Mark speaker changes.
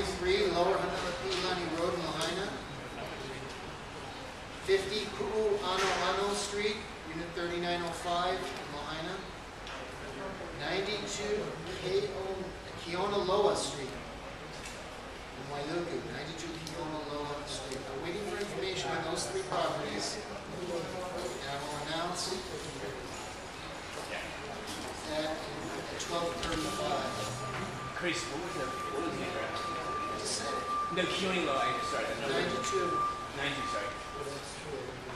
Speaker 1: 43, Lower Hanalipilani Road, Lahaina. 50, Ku'u'ano'ano Street, Unit 3905, Lahaina. 92, Keonaloa Street, in Wailuku. 92 Keonaloa Street. I'm waiting for information on those three properties, and I will announce that at 12:35.
Speaker 2: Chris, what was the address?
Speaker 1: I just said it.
Speaker 2: No, Keone Low, I started.
Speaker 1: 92.
Speaker 2: 90, sorry.